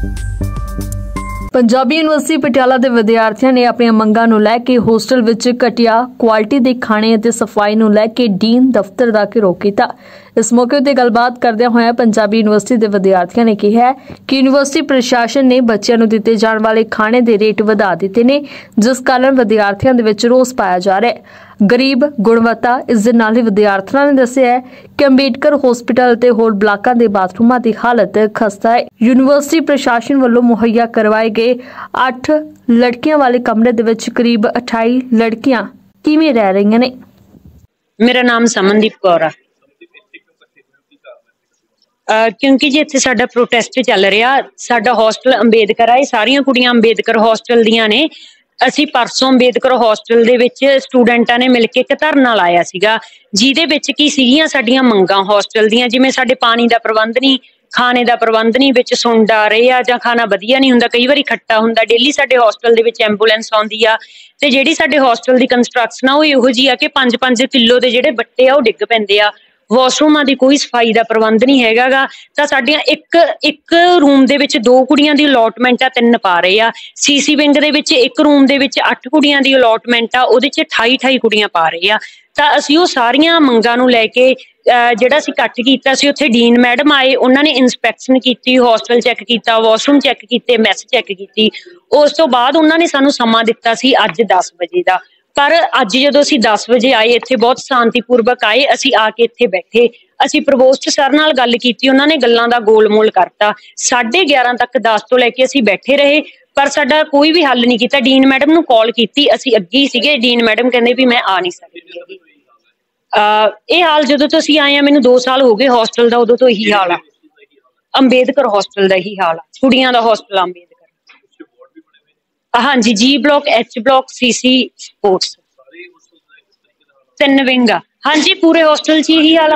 Punjabi university Patiala के विद्यार्थियों ने अपन मंगां नूं लैके होस्टल विच घटिया क्वालिटी के खाने और सफाई नूं लैके डीन दफ्तर का घेराव किया। इस मौके उत्ते गलबात करदे होए पंजाबी यूनिवर्सिटी के विद्यार्थियों ने कहा है कि यूनिवर्सिटी प्रशासन ने बच्चों को दिए जाने वाले खाने के रेट वधा दिते ने, जिस कारण विद्यार्थियों के विच रोस पाया जा रहा है। गरीब गुणवत्ता इस दे नाल ही विद्यार्थियों ने दस्सिया है कि अंबेडकर हॉस्पिटल ते होर ब्लाकां दे बाथरूमां की हालत खस्ता है। यूनिवर्सिटी प्रशासन वालों मुहैया करवाए गए 8 लड़कियां वाले कमरे दे विच करीब 28 लड़कियां किवें रह रही ने। मेरा नाम समनदीप कौर है। क्योंकि जी इत्थे साडा प्रोटेस्ट चल रहा, साडा हॉस्टल अंबेडकर है, सारियां कुड़ियां अंबेडकर हॉस्टल दियां ने। ਅਸੀਂ परसों अंबेडकर हॉस्टल ਦੇ ਵਿੱਚ ਸਟੂਡੈਂਟਾਂ ਨੇ ਮਿਲ ਕੇ ਇੱਕ ਧਰਨਾ ਲਾਇਆ ਸੀਗਾ, ਜਿਹਦੇ ਵਿੱਚ ਕੀ ਸੀਗੀਆਂ ਸਾਡੀਆਂ ਮੰਗਾਂ ਹੌਸਟਲ ਦੀਆਂ, ਜਿਵੇਂ ਸਾਡੇ ਪਾਣੀ ਦਾ ਪ੍ਰਬੰਧ ਨਹੀਂ, ਖਾਣੇ ਦਾ ਪ੍ਰਬੰਧ ਨਹੀਂ, ਵਿੱਚ ਸੁੰਡ ਆ ਰਹੇ ਆ ਜਾਂ ਖਾਣਾ ਵਧੀਆ ਨਹੀਂ ਹੁੰਦਾ, ਕਈ ਵਾਰੀ ਖੱਟਾ ਹੁੰਦਾ। ਡੇਲੀ ਸਾਡੇ ਹੌਸਟਲ ਦੇ ਵਿੱਚ ਐਂਬੂਲੈਂਸ ਆਉਂਦੀ ਆ ਤੇ ਜਿਹੜੀ ਸਾਡੇ ਹੌਸਟਲ ਦੀ ਕੰਸਟਰਕਸ਼ਨ ਆ ਉਹ ਇਹੋ ਜਿਹੀ ਆ ਕਿ 5-5 ਕਿਲੋ ਦੇ ਜਿਹੜੇ ਬੱਟੇ ਆ ਉਹ ਡਿੱਗ ਪੈਂਦੇ ਆ। ਵਾਸ਼ਰੂਮਾਂ ਦੀ ਕੋਈ ਸਫਾਈ ਦਾ ਪ੍ਰਬੰਧ ਨਹੀਂ ਹੈਗਾ ਗਾ। ਤਾਂ ਸਾਡੀਆਂ ਇੱਕ ਰੂਮ ਦੇ ਵਿੱਚ 2 ਕੁੜੀਆਂ ਦੀ ਅਲੋਟਮੈਂਟ ਆ, 3 ਪਾ ਰਹੇ ਆ। ਸੀਸੀ ਵਿੰਗ ਦੇ ਵਿੱਚ ਇੱਕ ਰੂਮ ਦੇ ਵਿੱਚ 8 ਕੁੜੀਆਂ ਦੀ ਅਲੋਟਮੈਂਟ ਆ, ਉਹਦੇ 'ਚ 28 ਕੁੜੀਆਂ ਪਾ ਰਹੇ ਆ। ਤਾਂ ਅਸੀਂ ਉਹ ਸਾਰੀਆਂ ਮੰਗਾਂ ਨੂੰ ਲੈ ਕੇ ਜਿਹੜਾ ਅਸੀਂ ਇਕੱਠ ਕੀਤਾ ਸੀ, ਉੱਥੇ ਡੀਨ ਮੈਡਮ ਆਏ, ਉਹਨਾਂ ਨੇ ਇਨਸਪੈਕਸ਼ਨ ਕੀਤੀ, ਹੌਸਟਲ ਚੈੱਕ ਕੀਤਾ, ਵਾਸ਼ਰੂਮ ਚੈੱਕ ਕੀਤੇ, ਮੈਸ ਚੈੱਕ ਕੀਤੀ। ਉਸ ਤੋਂ ਬਾਅਦ ਉਹਨਾਂ ਨੇ ਸਾਨੂੰ ਸਮਾਂ ਦਿੱਤਾ ਸੀ ਅੱਜ 10 ਵਜੇ ਦਾ। पर अज जो असीं 10 बजे आए, इत्थे बहुत शांतिपूर्वक आए, असीं आके इत्थे बैठे, असीं प्रवोस्ट सर नाल गल कीती, उन्होंने गल्लां दा गोलमोल करता। 11:30 तक 10 तो लैके असीं बैठे रहे, पर साडा कोई भी हल नहीं कीता। डीन मैडम नूं कॉल कीती, असीं अगे ही सीगे, डीन मैडम कहंदे भी मैं आ नहीं सकदी हैगी। ये हाल जदों तो असीं आए, मैनूं 2 साल हो गए हॉस्टल दा, उदों तो यही हाल आ। अंबेडकर हॉस्टल दा यही हाल आ, कुड़ियां दा हॉस्टल अंबेडकर। हाँ जी, G block, H block, CC sports, 3 wing आ। हाँ जी, पूरे हॉस्टल च यही हाल आ।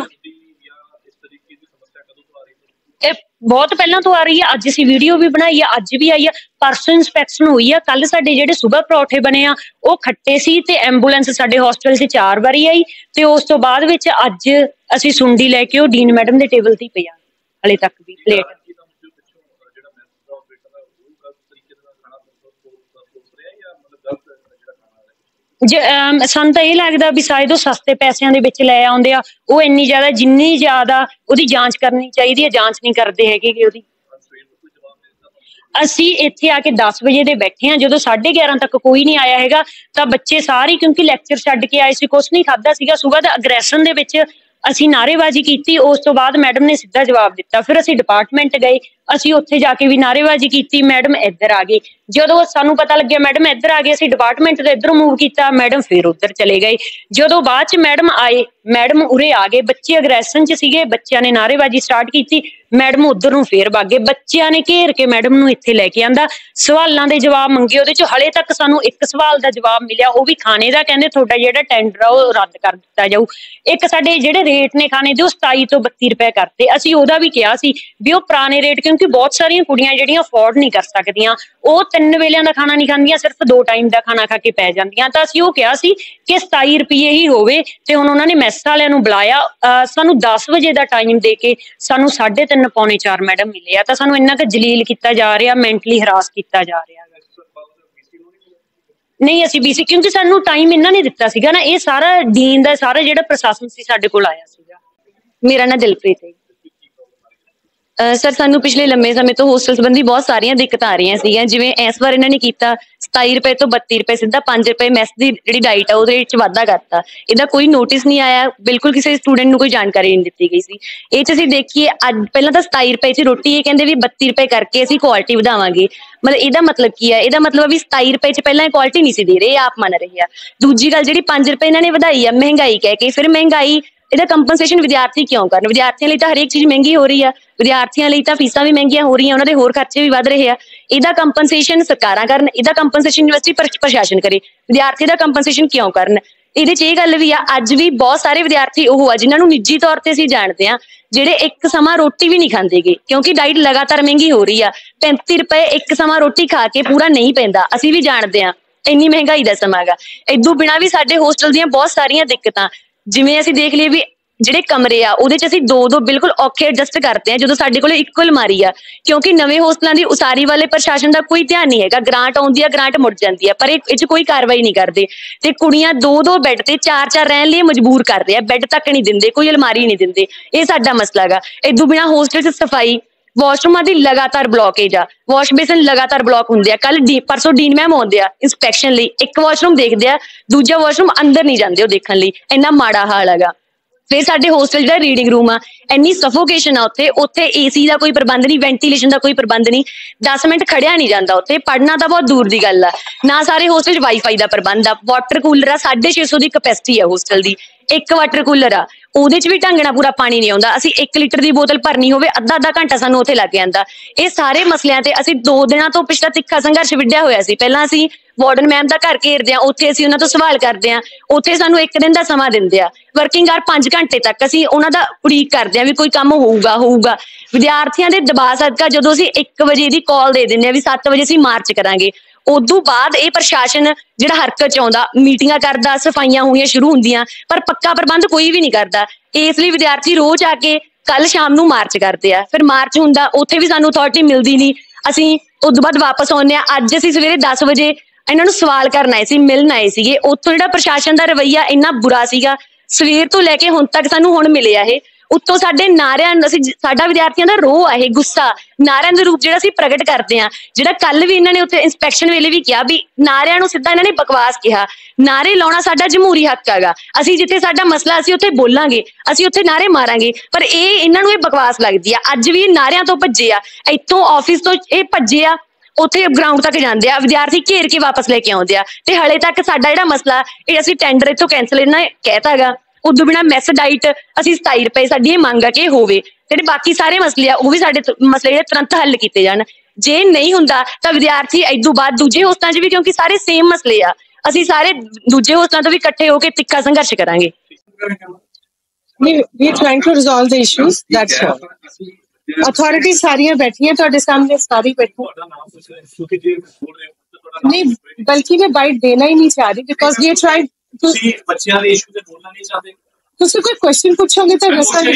बहुत पहला तो आ रही है, अज असीं वीडियो भी बनाई है, अज भी आई है, परसों इंस्पैक्शन हुई है। कल साडे जिहड़े सुबह परौठे बने आ वो खट्टे सी ते एंबूलेंस साडे हॉस्टल च 4 बारी आई ते उस तो बाद विच अज असीं सुंडी लैके ओ डीन मैडम दे टेबल ते पई आ, हले तक भी प्लेट। ਸਾਨੂੰ ਤਾਂ ਇਹ ਲੱਗਦਾ ਵੀ ਸ਼ਾਇਦ ਉਹ ਸਸਤੇ ਪੈਸਿਆਂ ਦੇ ਵਿੱਚ ਲੈ ਆਉਂਦੇ ਆ। ਉਹ ਇੰਨੀ ਜ਼ਿਆਦਾ, ਜਿੰਨੀ ਜ਼ਿਆਦਾ ਉਹਦੀ ਜਾਂਚ ਕਰਨੀ ਚਾਹੀਦੀ ਹੈ, ਜਾਂਚ ਨਹੀਂ ਕਰਦੇ ਹੈਗੇ ਉਹਦੀ। ਅਸੀਂ ਇੱਥੇ ਆ ਕੇ 10 ਵਜੇ ਦੇ ਬੈਠੇ ਹਾਂ, ਜਦੋਂ 11:30 ਤੱਕ ਕੋਈ ਨਹੀਂ ਆਇਆ ਹੈਗਾ ਤਾਂ ਬੱਚੇ ਸਾਰੇ, ਕਿਉਂਕਿ ਲੈਕਚਰ ਛੱਡ ਕੇ ਆਏ ਸੀ, ਕੁਛ ਨਹੀਂ ਖਾਧਾ ਸੀਗਾ ਸੁਬਹ ਦਾ, ਅਗਰੈਸ਼ਨ ਦੇ ਵਿੱਚ ਅਸੀਂ ਨਾਅਰੇਬਾਜ਼ੀ ਕੀਤੀ। ਉਸ ਤੋਂ ਬਾਅਦ ਮੈਡਮ ਨੇ ਸਿੱਧਾ ਜਵਾਬ ਦਿੱਤਾ। ਫਿਰ ਅਸੀਂ ਡਿਪਾਰਟਮੈਂਟ ਗਏ, ਅਸੀਂ ਉੱਥੇ ਜਾ ਕੇ ਵੀ ਨਾਅਰੇਬਾਜ਼ੀ ਕੀਤੀ, ਮੈਡਮ ਇੱਧਰ ਆ ਗਏ। ਜਦੋਂ ਸਾਨੂੰ ਪਤਾ ਲੱਗਿਆ ਮੈਡਮ ਇੱਧਰ ਆ ਗਏ, ਅਸੀਂ ਡਿਪਾਰਟਮੈਂਟ ਤੋਂ ਇੱਧਰ ਮੂਵ ਕੀਤਾ, ਮੈਡਮ ਫਿਰ ਉੱਧਰ ਚਲੇ ਗਏ। ਜਦੋਂ ਬਾਅਦ 'ਚ ਮੈਡਮ ਆਏ, ਮੈਡਮ ਉਰੇ ਆ ਗਏ, ਬੱਚੇ ਅਗਰੈਸ਼ਨ 'ਚ ਸੀਗੇ, ਬੱਚਿਆਂ ਨੇ ਨਾਅਰੇਬਾਜ਼ੀ ਸਟਾਰਟ ਕੀਤੀ, ਮੈਡਮ ਉੱਧਰ ਨੂੰ ਫੇਰ ਵਗ ਗਏ। ਬੱਚਿਆਂ ਨੇ ਘੇਰ ਕੇ ਮੈਡਮ ਨੂੰ ਇੱਥੇ ਲੈ ਕੇ ਆਂਦਾ, ਸਵਾਲਾਂ ਦੇ ਜਵਾਬ ਮੰਗੇ। ਉਹਦੇ 'ਚ ਹਲੇ ਤੱਕ ਸਾਨੂੰ ਇੱਕ ਸਵਾਲ ਦਾ ਜਵਾਬ ਮਿਲਿਆ, ਉਹ ਵੀ ਖਾਣੇ ਦਾ। ਕਹਿੰਦੇ ਤੁਹਾਡਾ ਜਿਹੜਾ ਟੈਂਡਰ ਆ ਉਹ ਰੱਦ ਕਰ ਦਿੱਤਾ ਜਾਊ। ਇੱਕ ਸਾਡੇ ਜਿਹੜੇ ਰੇਟ ਨੇ ਖਾਣੇ ਦੇ, ਉਹ 27 ਤੋਂ 32 ਰੁਪਏ ਕਰਤੇ। ਅਸੀਂ ਉਹਦਾ ਵੀ ਕਿਹਾ ਸੀ ਵੀ ਉਹ ਪੁਰਾਣੇ ਰੇਟ, ਕਿਉਂਕਿ ਬਹੁਤ ਸਾਰੀਆਂ ਕੁੜੀਆਂ ਜਿਹੜੀਆਂ ਅਫੋਰਡ ਨਹੀਂ ਕਰ ਸਕਦੀਆਂ, ਉਹ 3 ਵੇਲਿਆਂ ਦਾ ਖਾਣਾ ਨਹੀਂ ਖਾਂਦੀਆਂ, ਸਿਰਫ 2 ਟਾਈਮ ਦਾ ਖਾਣਾ ਖਾ ਕੇ ਪੈ ਜਾਂਦੀਆਂ। ਤਾਂ ਅਸੀਂ ਉਹ ਕਿਹਾ ਸੀ ਕਿ 27 ਰੁਪਏ ਹੀ ਹੋਵੇ। ਤੇ ਹੁਣ ਉਹਨਾਂ ਨੇ ਮੈਸ ਵਾਲਿਆਂ ਨੂੰ ਬੁਲਾਇਆ, ਸਾਨੂੰ 10 ਵਜੇ ਦਾ ਟਾਈਮ ਦੇ ਕੇ ਸਾਨੂੰ 3:30 ਪੌਣੇ 4 ਮੈਡਮ ਮਿਲੇ ਆ। ਤਾਂ ਸਾਨੂੰ ਇੰਨਾ ਕੁ ਜਲੀਲ ਕੀਤਾ ਜਾ ਰਿਹਾ, ਮੈਂਟਲੀ ਹਰਾਸ ਕੀਤਾ ਜਾ ਰਿਹਾ। ਨਹੀਂ, ਅਸੀਂ BC, ਕਿਉਂਕਿ ਸਾਨੂੰ ਟਾਈਮ ਇਹਨਾਂ ਨੇ ਦਿੱਤਾ ਸੀਗਾ ਨਾ। ਇਹ ਸਾਰਾ ਡੀਨ ਦਾ ਸਾਰਾ ਜਿਹੜਾ ਪ੍ਰਸ਼ਾਸਨ ਸੀ ਸਾਡੇ ਕੋਲ ਆਇਆ ਸੀਗਾ। ਮੇਰਾ ਨਾਂ ਦਿਲਪ੍ਰੀਤ ਹੈ। सर सानू पिछले लंबे समय तो होस्टल संबंधी बहुत सारिया दिक्कत आ रही सी, जिवें इस बार इन्होंने किया 27 रुपए तो 32 रुपए सीधा 5 रुपए मैस की जी डाइट है वो वाधा करता। इहदा कोई नोटिस नहीं आया, बिल्कुल किसी स्टूडेंट को कोई जानकारी नहीं दी गई सी। ये असीं देखिए अज पहला तो 27 रुपए च रोटी, ये कहते भी 32 रुपए करके असीं क्वालिटी वधावांगे। मतलब इहदा मतलब की है, इहदा मतलब भी 27 रुपए च पहला क्वालिटी नहीं सी दे रहे, आप मन रहे हैं। दूजी गल जिहड़ी 5 रुपए इन्होंने वधाई है महंगाई कह के, फिर महंगाई ਇਹਦਾ ਕੰਪਨਸੇਸ਼ਨ ਵਿਦਿਆਰਥੀ ਕਿਉਂ ਕਰਨ? ਵਿਦਿਆਰਥੀਆਂ ਲਈ ਤਾਂ ਹਰੇਕ ਚੀਜ਼ ਮਹਿੰਗੀ ਹੋ ਰਹੀ ਆ, ਵਿਦਿਆਰਥੀਆਂ ਲਈ ਤਾਂ ਫੀਸਾਂ ਵੀ ਮਹਿੰਗੀਆਂ ਹੋ ਰਹੀਆਂ, ਉਹਨਾਂ ਦੇ ਹੋਰ ਖਰਚੇ ਵੀ ਵੱਧ ਰਹੇ ਆ। ਇਹਦਾ ਕੰਪਨਸੇਸ਼ਨ ਸਰਕਾਰਾਂ ਕਰਨ, ਇਹਦਾ ਕੰਪਨਸੇਸ਼ਨ ਯੂਨੀਵਰਸਿਟੀ ਪ੍ਰਸ਼ਾਸਨ ਕਰੇ, ਵਿਦਿਆਰਥੀ ਦਾ ਕੰਪਨਸੇਸ਼ਨ ਕਿਉਂ ਕਰਨ? ਇਹਦੇ 'ਚ ਇਹ ਗੱਲ ਵੀ ਆ, ਅੱਜ ਵੀ ਬਹੁਤ ਸਾਰੇ ਵਿਦਿਆਰਥੀ ਉਹ ਆ ਜਿਨ੍ਹਾਂ ਨੂੰ ਨਿੱਜੀ ਤੌਰ ਤੇ ਅਸੀਂ ਜਾਣਦੇ ਆ, ਜਿਹੜੇ ਇੱਕ ਸਮਾਂ ਰੋਟੀ ਵੀ ਨਹੀਂ ਖਾਂਦੇਗੇ, ਕਿਉਂਕਿ ਡਾਈਟ ਲਗਾਤਾਰ ਮਹਿੰਗੀ ਹੋ ਰਹੀ ਆ। 35 ਰੁਪਏ ਇੱਕ ਸਮਾਂ ਰੋਟੀ ਖਾ ਕੇ ਪੂਰਾ ਨਹੀਂ ਪੈਂਦਾ, ਅਸੀਂ ਵੀ ਜਾਣਦੇ ਆ, ਇੰਨੀ ਮਹਿੰਗਾਈ ਦਾ ਸਮਾਂ ਗਾ। ਇਦੋਂ ਬਿਨਾਂ ਵੀ ਸਾਡੇ ਹੋਸਟਲ ਦੀਆਂ ਬਹੁਤ ਸਾਰੀਆਂ ਦਿੱਕਤਾਂ, ਜਿਵੇਂ ਅਸੀਂ ਦੇਖ ਲਈਏ ਵੀ ਜਿਹੜੇ ਕਮਰੇ ਆ ਉਹਦੇ 'ਚ ਅਸੀਂ ਦੋ ਬਿਲਕੁਲ ਔਖੇ ਐਡਜਸਟ ਕਰਦੇ ਆ, ਜਦੋਂ ਸਾਡੇ ਕੋਲ ਇੱਕੋ ਅਲਮਾਰੀ ਆ, ਕਿਉਂਕਿ ਨਵੇਂ ਹੋਸਟਲਾਂ ਦੀ ਉਸਾਰੀ ਵਾਲੇ ਪ੍ਰਸ਼ਾਸਨ ਦਾ ਕੋਈ ਧਿਆਨ ਨਹੀਂ ਹੈਗਾ। ਗ੍ਰਾਂਟ ਆਉਂਦੀ ਆ, ਗ੍ਰਾਂਟ ਮੁੜ ਜਾਂਦੀ ਆ, ਪਰ ਇਹ 'ਚ ਕੋਈ ਕਾਰਵਾਈ ਨਹੀਂ ਕਰਦੇ ਤੇ ਕੁੜੀਆਂ ਦੋ ਬੈੱਡ ਤੇ ਚਾਰ ਰਹਿਣ ਲਈ ਮਜਬੂਰ ਕਰਦੇ ਆ, ਬੈੱਡ ਤੱਕ ਨਹੀਂ ਦਿੰਦੇ, ਕੋਈ ਅਲਮਾਰੀ ਨਹੀਂ ਦਿੰਦੇ। ਇਹ ਸਾਡਾ ਮਸਲਾ ਹੈਗਾ। ਇਦੋਂ ਬਿਨਾਂ ਹੋਸਟਲ 'ਚ ਸਫਾਈ, ਵਾਸ਼ਰੂਮਾਂ ਦੀ ਲਗਾਤਾਰ ਬਲੌਕੇਜ ਆ, ਵਾਸ਼ ਬੇਸਨ ਲਗਾਤਾਰ ਬਲੌਕ ਹੁੰਦੇ ਆ। ਪਰਸੋਂ ਡੀਨ ਮੈਮ ਆਉਂਦੇ ਆ ਇੰਸਪੈਕਸ਼ਨ ਲਈ, ਇੱਕ ਵਾਸ਼ਰੂਮ ਦੇਖਦੇ ਆ, ਦੂਜਾ ਵਾਸ਼ਰੂਮ ਅੰਦਰ ਨਹੀਂ ਜਾਂਦੇ ਉਹ ਦੇਖਣ ਲਈ, ਇੰਨਾ ਮਾੜਾ ਹਾਲ ਹੈਗਾ। ਫਿਰ ਸਾਡੇ ਹੋਸਟਲ ਜਿਹੜਾ ਰੀਡਿੰਗ ਰੂਮ ਆ, ਇੰਨੀ ਸਫੋਕੇਸ਼ਨ ਆ ਉੱਥੇ ਏਸੀ ਦਾ ਕੋਈ ਪ੍ਰਬੰਧ ਨਹੀਂ, ਵੈਂਟੀਲੇਸ਼ਨ ਦਾ ਕੋਈ ਪ੍ਰਬੰਧ ਨਹੀਂ, 10 ਮਿੰਟ ਖੜਿਆ ਨਹੀਂ ਜਾਂਦਾ ਉੱਥੇ। ਪੜ੍ਹਨਾ ਤਾਂ ਬਹੁਤ ਦੂਰ ਦੀ ਗੱਲ ਆ। ਨਾ ਸਾਰੇ ਹੋਸਟਲ 'ਚ ਵਾਈਫਾਈ ਦਾ ਪ੍ਰਬੰਧ ਆ, ਵਾਟਰ ਕੂਲਰ ਆ, 650 ਦੀ ਕਪੈਸਿਟੀ ਆ ਹੋਸਟਲ ਦੀ, ਇੱਕ ਵਾਟਰ ਕੂਲਰ ਆ, ਉਹਦੇ 'ਚ ਵੀ ਢੰਗ ਨਾਲ ਪੂਰਾ ਪਾਣੀ ਨਹੀਂ ਆਉਂਦਾ। ਅਸੀਂ 1 ਲੀਟਰ ਦੀ ਬੋਤਲ ਭਰਨੀ ਹੋਵੇ, ਅੱਧਾ ਘੰਟਾ ਸਾਨੂੰ ਉੱਥੇ ਲੱਗ ਜਾਂਦਾ। ਇਹ ਸਾਰੇ ਮਸਲਿਆਂ ਤੇ ਅਸੀਂ 2 ਦਿਨਾਂ ਤੋਂ ਪਿਛਲਾ ਤਿੱਖਾ ਸੰਘਰਸ਼ ਵਿੱਢਿਆ ਹੋਇਆ ਸੀ। ਪਹਿਲਾਂ ਅਸੀਂ ਵਾਰਡਨ ਮੈਮ ਦਾ ਘਰ ਘੇਰਦੇ ਆ, ਉੱਥੇ ਅਸੀਂ ਉਹਨਾਂ ਤੋਂ ਸਵਾਲ ਕਰਦੇ ਆ, ਉੱਥੇ ਸਾਨੂੰ 1 ਦਿਨ ਦਾ ਸਮਾਂ ਦਿੰਦੇ ਆ, ਵਰਕਿੰਗ ਆਰ 5 ਘੰਟੇ ਤੱਕ ਅਸੀਂ ਉਹਨਾਂ ਦਾ ਉਡੀਕ ਕਰਦੇ ਆ ਵੀ ਕੋਈ ਕੰਮ ਹੋਊਗਾ। ਵਿਦਿਆਰਥੀਆਂ ਦੇ ਦਬਾਅ ਸਦਕਾ ਜਦੋਂ ਅਸੀਂ 1 ਵਜੇ ਦੀ ਕਾਲ ਦੇ ਦਿੰਦੇ ਆ ਵੀ 7 ਵਜੇ ਅਸੀਂ ਮਾਰਚ ਕਰਾਂਗੇ, ਉਦੋਂ ਬਾਅਦ ਇਹ ਪ੍ਰਸ਼ਾਸਨ ਜਿਹੜਾ ਹਰਕਤ 'ਚ ਆਉਂਦਾ, ਮੀਟਿੰਗਾਂ ਕਰਦਾ, ਸਫਾਈਆਂ ਹੋਣੀਆਂ ਸ਼ੁਰੂ ਹੁੰਦੀਆਂ, ਪਰ ਪੱਕਾ ਪ੍ਰਬੰਧ ਕੋਈ ਵੀ ਨਹੀਂ ਕਰਦਾ। ਇਸ ਲਈ ਵਿਦਿਆਰਥੀ ਰੋਜ਼ ਆ ਕੇ ਕੱਲ ਸ਼ਾਮ ਨੂੰ ਮਾਰਚ ਕਰਦੇ ਆ, ਫਿਰ ਮਾਰਚ ਹੁੰਦਾ, ਉੱਥੇ ਵੀ ਸਾਨੂੰ ਅਥਾਰਟੀ ਮਿਲਦੀ ਨਹੀਂ, ਅਸੀਂ ਉਦੋਂ ਬਾਅਦ ਵਾਪਸ ਆਉਂਦੇ ਆ। ਅੱਜ ਅਸੀਂ ਸਵੇਰੇ 10 ਵਜੇ ਇਹਨਾਂ ਨੂੰ ਸਵਾਲ ਕਰਨ ਆਏ ਸੀ, ਮਿਲਣ ਆਏ ਸੀਗੇ। ਉੱਥੋਂ ਜਿਹੜਾ ਪ੍ਰਸ਼ਾਸਨ ਦਾ ਰਵੱਈਆ ਇੰਨਾ ਬੁਰਾ ਸੀਗਾ, ਸਵੇਰ ਤੋਂ ਲੈ ਕੇ ਹੁਣ ਤੱਕ ਸਾਨੂੰ ਹੁਣ ਮਿਲਿਆ ਇਹ। ਉੱਤੋਂ ਸਾਡੇ ਨਾਰਿਆਂ, ਸਾਡਾ ਵਿਦਿਆਰਥੀਆਂ ਦਾ ਰੋਹ ਆ ਇਹ, ਗੁੱਸਾ, ਨਾਰਿਆਂ ਦੇ ਰੂਪ ਜਿਹੜਾ ਅਸੀਂ ਪ੍ਰਗਟ ਕਰਦੇ ਆ, ਜਿਹੜਾ ਕੱਲ ਵੀ ਇਹਨਾਂ ਨੇ ਉੱਥੇ ਇੰਸਪੈਕਸ਼ਨ ਵੇਲੇ ਵੀ ਕਿਹਾ ਵੀ ਨਾਰਿਆਂ ਨੂੰ ਸਿੱਧਾ ਇਹਨਾਂ ਨੇ ਬਕਵਾਸ ਕਿਹਾ। ਨਾਰੇ ਲਾਉਣਾ ਸਾਡਾ ਜਮਹੂਰੀ ਹੱਕ ਹੈਗਾ, ਅਸੀਂ ਜਿੱਥੇ ਸਾਡਾ ਮਸਲਾ ਅਸੀਂ ਉੱਥੇ ਬੋਲਾਂਗੇ, ਅਸੀਂ ਉੱਥੇ ਨਾਰੇ ਮਾਰਾਂਗੇ, ਪਰ ਇਹਨਾਂ ਨੂੰ ਇਹ ਬਕਵਾਸ ਲੱਗਦੀ ਆ। ਅੱਜ ਵੀ ਨਾਰਿਆਂ ਤੋਂ ਭੱਜੇ ਆ, ਇੱਥੋਂ ਆਫਿਸ ਤੋਂ ਇਹ ਭੱਜੇ ਆ, ਉੱਥੇ ਗਰਾਊਂਡ ਤੱਕ ਜਾਂਦੇ ਆ, ਵਿਦਿਆਰਥੀ ਘੇਰ ਕੇ ਵਾਪਸ ਲੈ ਕੇ ਆਉਂਦੇ ਆ, ਤੇ ਹਲੇ ਤੱਕ ਸਾਡਾ ਜਿਹੜਾ ਮਸਲਾ ਇਹ ਅਸੀਂ ਟੈਂਡਰ ਇੱਥੋਂ ਕੈਂਸਲ ਇਹਨਾਂ ਨੇ ਕਹਿਤਾ ਹੈਗਾ। ਉਦੋਂ ਬਿਨਾਂ ਮੈਸ ਡਾਈਟ ਅਸੀਂ 27 ਰੁਪਏ ਸਾਡੀ ਇਹ ਮੰਗ ਆ ਕਿ ਹੋਵੇ। ਜਿਹੜੇ ਬਾਕੀ ਸਾਰੇ ਮਸਲੇ ਆ ਉਹ ਵੀ ਸਾਡੇ ਮਸਲੇ ਜਿਹੜੇ ਤੁਰੰਤ ਹੱਲ ਕੀਤੇ ਜਾਣ। ਜੇ ਨਹੀਂ ਹੁੰਦਾ ਤਾਂ ਵਿਦਿਆਰਥੀ ਇਦੋਂ ਬਾਅਦ ਦੂਜੇ ਹੋਸਟਲਾਂ 'ਚ ਵੀ, ਕਿਉਂਕਿ ਸਾਰੇ ਸੇਮ ਮਸਲੇ ਆ, ਅਸੀਂ ਸਾਰੇ ਦੂਜੇ ਹੋਸਟਲਾਂ ਤੋਂ ਵੀ ਇਕੱਠੇ ਹੋ ਕੇ ਤਿੱਖਾ ਸੰਘਰਸ਼ ਕਰਾਂਗੇ। We are trying to resolve the issues. That's all. Authorities ਸਾਰੀਆਂ ਬੈਠੀਆਂ ਤੁਹਾਡੇ ਸਾਹਮਣੇ, ਸਾਰੀ ਬੈਠੀ ਨਹੀਂ, ਬਲਕਿ ਮੈਂ ਬਾਈਟ ਦੇਣਾ ਹੀ ਨਹੀਂ ਚਾਹ ਰਹੀ, because we are trying to, ਬੱਚਿਆਂ ਦੇ ਇਸ਼ੂ ਤੇ ਬੋਲਣਾ ਨਹੀਂ ਚਾਹਦੇ। ਤੁਸੀਂ ਕੋਈ ਕੁਐਸਚਨ ਪੁੱਛੋਗੇ ਤਾਂ ਦੱਸਾਂਗੇ।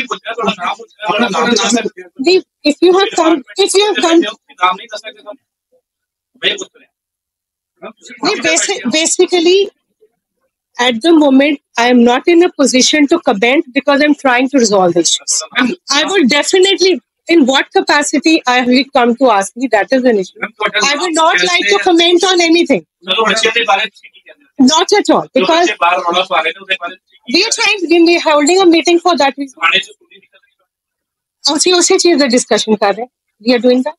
if you have come ਨਾਮ ਨਹੀਂ ਦੱਸ ਸਕਦੇ ਮੈਂ ਪੁੱਛ ਰਿਹਾ। basically at the moment I am not in a position to comment because I'm trying to resolve the issues. I would definitely, in what capacity I have come to ask me, that is an issue. I would not like to comment on anything. Not at all, because we are trying, we are holding a meeting for that reason. ਅਸੀਂ ਉਸੇ ਚੀਜ਼ ਦਾ discussion ਕਰ ਰਹੇ, we are doing that.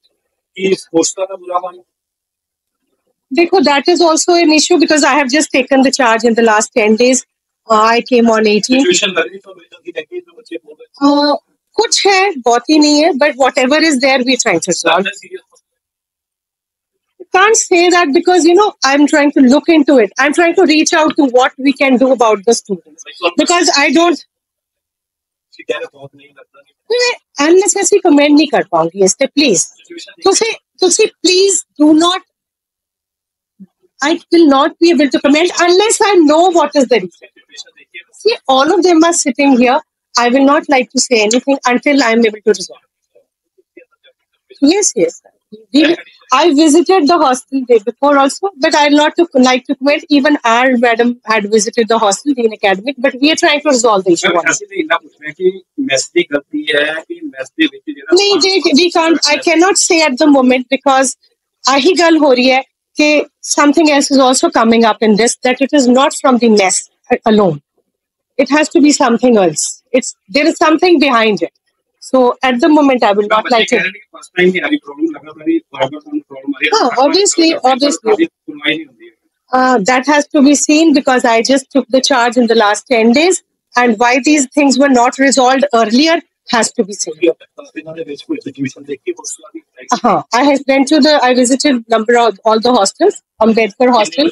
Dekho, that is also an issue because I have just taken the charge in the last 10 days. I came on 18. कुछ है, बहुत ही नहीं है, but whatever is there, we trying to solve. I can't say that because, you know, I'm trying to look into it. I'm trying to reach out to what we can do about the students. Because I don't... मैं unnecessary comment नहीं कर पाऊंगी इस पे, please. तुसी please do not... I will not be able to comment unless I know what is the reason. See, all of them are sitting here. I will not like to say anything until I am able to resolve. Yes. I visited the hostel day before also, but I will not like to comment. Even our madam had visited the hostel, Dean Academic, but we are trying to resolve the issue. We can't. I cannot say at the moment because ahi gal ho rahi hai कि something else is also coming up in this, that it is not from the mess alone. It has to be something else. There is something behind it. So at the moment, I will not like to. Obviously. That has to be seen because I just took the charge in the last 10 days, and why these things were not resolved earlier has to be seen. I visited number of all the hostels, Ambedkar hostel.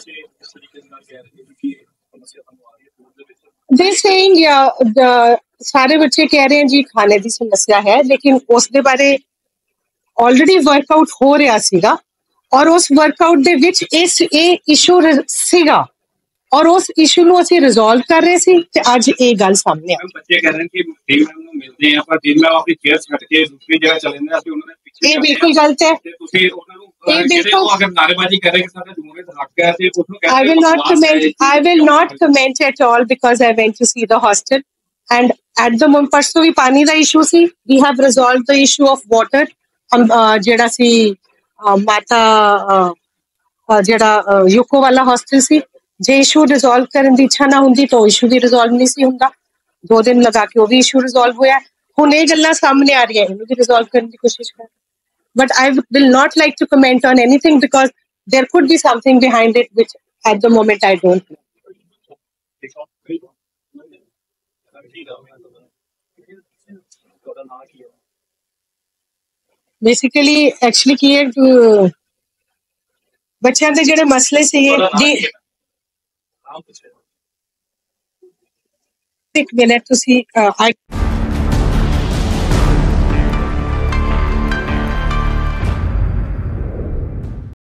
They're saying सारे बच्चे कह रहे हैं जी खाने दी समस्या है, लेकिन उस दे बारे ऑलरेडी वर्कआउट हो रहा सीगा और उस वर्कआउट दे विच इस इशू सीगा ਔਰ ਉਸ ਇਸ਼ੂ ਨੂੰ ਅਸੀਂ ਰਿਜ਼ੋਲਵ ਕਰ ਰਹੇ ਸੀ ਤੇ ਅੱਜ ਇਹ ਗੱਲ ਸਾਹਮਣੇ ਆ। ਬੱਚੇ ਕਹਿ ਰਹੇ ਕਿ ਡੀਨ ਮੈਮ ਨੂੰ ਮਿਲਦੇ ਆ ਪਰ ਡੀਨ ਮੈਮ ਆਪਣੀ ਚੇਅਰ ਛੱਡ ਕੇ ਦੂਸਰੀ ਜਗ੍ਹਾ ਚਲੇ ਜਾਂਦੇ ਅਸੀਂ ਉਹਨਾਂ ਦੇ ਪਿੱਛੇ। ਇਹ ਬਿਲਕੁਲ ਗਲਤ ਹੈ। ਤੇ ਤੁਸੀਂ ਉਹਨਾਂ ਨੂੰ ਜਿਹੜੇ ਉਹ ਅਗਰ ਨਾਅਰੇਬਾਜ਼ੀ ਕਰ ਰਹੇ ਕਿ ਸਾਡਾ ਜਮਹੂਰੀਅਤ ਹੱਕ ਹੈ ਤੇ ਉਸ ਨੂੰ I will not comment at all because I went to see the hostel and at the moment परसों भी पानी ਦਾ ਇਸ਼ੂ ਸੀ। We have resolved the issue of water ਜਿਹੜਾ ਸੀ ਮਾਤਾ ਜਿਹੜਾ ਯੂਕੋ ਵਾਲਾ ਹੌਸਟਲ ਸੀ। ਜੇ ਇਸ਼ੂ ਰਿਜ਼ੋਲਵ ਕਰਨ ਦੀ ਇੱਛਾ ਨਾ ਹੁੰਦੀ ਤਾਂ ਇਸ਼ੂ ਵੀ ਰਿਜ਼ੋਲਵ ਨਹੀਂ ਸੀ ਹੁੰਦਾ। 2 ਦਿਨ ਲਗਾ ਕੇ ਉਹ ਵੀ ਇਸ਼ੂ ਰਿਜ਼ੋਲਵ ਹੋਇਆ। ਹੁਣ ਇਹ ਗੱਲਾਂ ਸਾਹਮਣੇ ਆ ਰਹੀਆਂ ਇਹਨੂੰ ਵੀ ਰਿਜ਼ੋਲਵ ਕਰਨ ਦੀ ਕੋਸ਼ਿਸ਼ ਕਰ। But I will not like to comment on anything because there could be something behind it which at the moment I don't know. Basically, actually ਕੀ ਹੈ ਬੱਚਿਆਂ ਦੇ ਜਿਹੜੇ ਮਸਲੇ ਸੀਗੇ ਇੱਕ ਮਿੰਟ ਤੁਸੀਂ